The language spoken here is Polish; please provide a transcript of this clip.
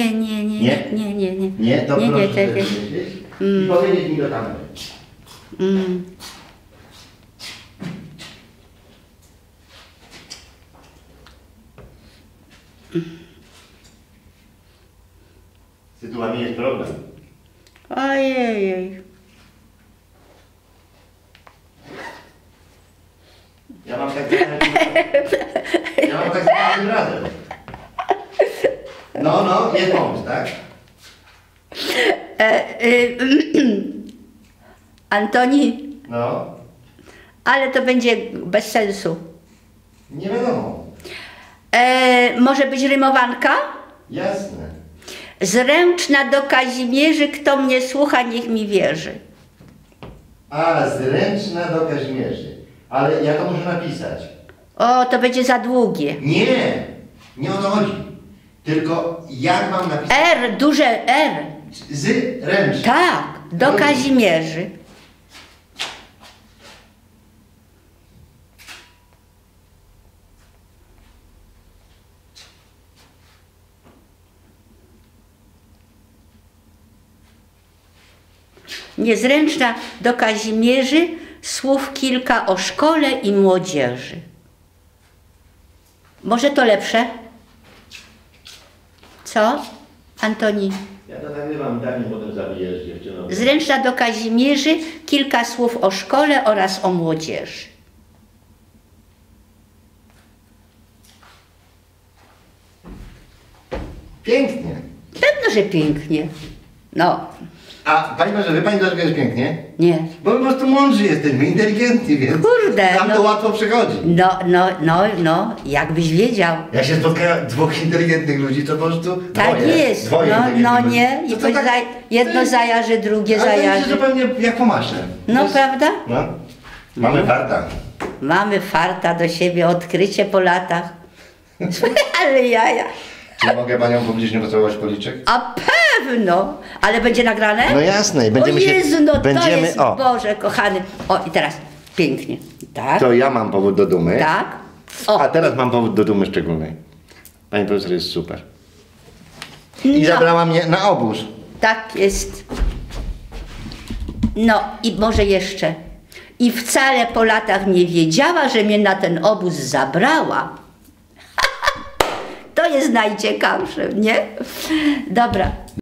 Nie? Nie, to nie, proszę czekaj. sobie myśleć i powiedzieć mi do kamery. Z tytułami jest problem. Ojej. Ja mam tak za każdym razem. No, jest pomysł, tak? Antoni, No, ale to będzie bez sensu. nie wiadomo. Może być rymowanka? Jasne. Zręczna do Kazimierzy, kto mnie słucha, niech mi wierzy. A, zręczna do Kazimierzy. Ale ja to muszę napisać. O, to będzie za długie. Nie o to chodzi. Tylko jak mam napisać? R, duże R. Zręczna. Tak, do Kazimierzy. Niezręczna do Kazimierzy, słów kilka o szkole i młodzieży. Może to lepsze? Co, Antoni? Ja to nagrywam, tak mi potem zabijesz dziewczyną. Zręczna do Kazimierzy, kilka słów o szkole oraz o młodzieży. Pięknie. Pewno, że pięknie. No, A pani może, wie pani dlaczego jest pięknie? nie. Bo po prostu mądrzy jesteśmy, inteligentni, więc Kurde, nam to no. łatwo przychodzi. No, jakbyś wiedział. Jak się spotkają dwóch inteligentnych ludzi, to po prostu Tak dwoje, jest. dwoje No inteligentnych nie. ludzi. I To coś tak- jedno zajarzy, drugie Ale to zajarzy. jest zupełnie jak po masze. To No jest- prawda? No. Mamy farta. Mamy farta do siebie, odkrycie po latach. Ale jaja. Czy mogę panią publicznie pocałować policzek? A pewno. Ale będzie nagrane? No jasne, i O będziemy Jezu, się... no to będziemy, jest, Boże kochany. O, i teraz pięknie. Tak, To ja mam powód do dumy. tak. A O, teraz mam powód do dumy szczególnej. Pani profesor jest super. I no, zabrała mnie na obóz. tak jest. No i może jeszcze. I wcale po latach nie wiedziała, że mnie na ten obóz zabrała. To jest najciekawsze, nie? Dobra,